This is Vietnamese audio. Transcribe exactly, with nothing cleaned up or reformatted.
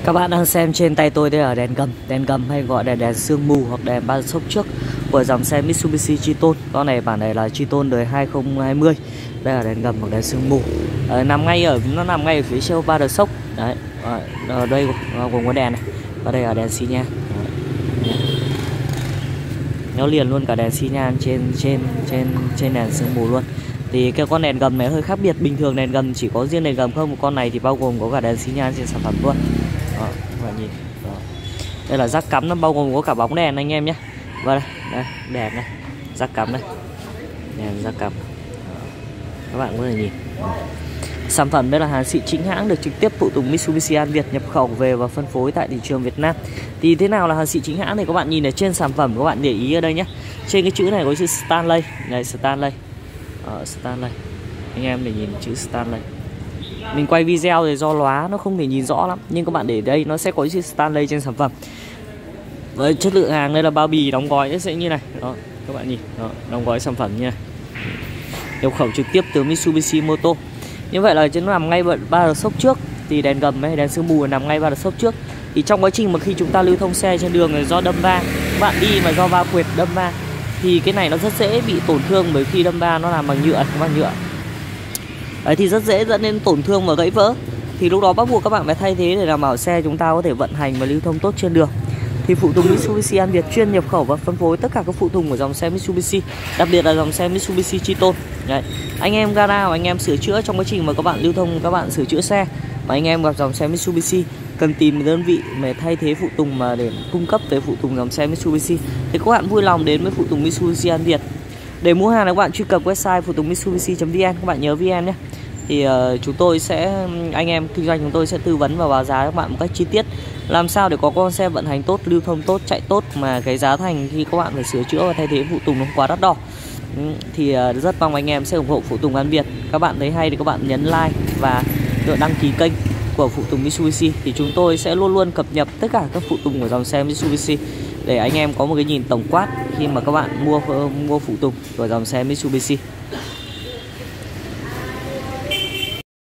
Các bạn đang xem trên tay tôi đây là đèn gầm, đèn gầm hay gọi là đèn sương mù hoặc đèn ba sốc trước của dòng xe Mitsubishi Triton. Con này bản này là Triton đời hai không hai không. Đây là đèn gầm hoặc đèn sương mù. À, nằm ngay ở nó nằm ngay ở phía sau ba đờ sốc. Đấy, ở đây gồm có đèn này và đây là đèn xi nhan. Nó liền luôn cả đèn xi nhan trên trên trên trên đèn sương mù luôn. Thì cái con đèn gầm này hơi khác biệt, bình thường đèn gầm chỉ có riêng đèn gầm không, con này thì bao gồm có cả đèn xi nhan trên sản phẩm luôn. Đó, các bạn nhìn. Đó. Đây là rác cắm, nó bao gồm có cả bóng đèn anh em nhé. Và đây, đây, đèn này, rác cắm đây. Đèn rác cắm. Đó. Các bạn có thể nhìn. Đó. Sản phẩm đây là hàng xịn chính hãng, được trực tiếp phụ tùng Mitsubishi An Việt nhập khẩu về và phân phối tại thị trường Việt Nam. Thì thế nào là hàng xịn chính hãng thì các bạn nhìn ở trên sản phẩm, các bạn để ý ở đây nhé. Trên cái chữ này có chữ Stanley, này Stanley. Ờ, Stanley. Anh em để nhìn chữ Stanley. Mình quay video thì do lóa nó không thể nhìn rõ lắm, nhưng các bạn để đây nó sẽ có chữ Stanley trên sản phẩm. Với chất lượng hàng đây là bao bì đóng gói nó sẽ như này. Đó, các bạn nhìn. Đó, đóng gói sản phẩm như này. Nhập khẩu trực tiếp từ Mitsubishi Moto. Như vậy là nó nằm ngay ba đờ sốc trước, thì đèn gầm hay đèn sương mù nằm ngay ba đờ sốc trước. Thì trong quá trình mà khi chúng ta lưu thông xe trên đường này, do đâm va, các bạn đi mà do va quệt đâm va thì cái này nó rất dễ bị tổn thương, bởi khi đâm va nó làm bằng nhựa, bằng nhựa. Đấy thì rất dễ dẫn đến tổn thương và gãy vỡ. Thì lúc đó bắt buộc các bạn phải thay thế để đảm bảo xe chúng ta có thể vận hành và lưu thông tốt trên đường. Thì phụ tùng Mitsubishi An Việt chuyên nhập khẩu và phân phối tất cả các phụ tùng của dòng xe Mitsubishi, đặc biệt là dòng xe Mitsubishi Triton. Đấy. Anh em gara anh em sửa chữa trong quá trình mà các bạn lưu thông, các bạn sửa chữa xe mà anh em gặp dòng xe Mitsubishi cần tìm đơn vị để thay thế phụ tùng mà để cung cấp về phụ tùng dòng xe Mitsubishi thì các bạn vui lòng đến với phụ tùng Mitsubishi An Việt. Để mua hàng các bạn truy cập website phụ tùng mitsubishi chấm vn, các bạn nhớ vn nhé. Thì uh, chúng tôi sẽ anh em kinh doanh chúng tôi sẽ tư vấn và báo giá các bạn một cách chi tiết, làm sao để có con xe vận hành tốt, lưu thông tốt, chạy tốt mà cái giá thành khi các bạn phải sửa chữa và thay thế phụ tùng nó không quá đắt đỏ. Ừ, thì uh, rất mong anh em sẽ ủng hộ phụ tùng An Việt. Các bạn thấy hay thì các bạn nhấn like và đăng ký kênh của phụ tùng Mitsubishi, thì chúng tôi sẽ luôn luôn cập nhật tất cả các phụ tùng của dòng xe Mitsubishi để anh em có một cái nhìn tổng quát khi mà các bạn mua mua phụ tùng của dòng xe Mitsubishi.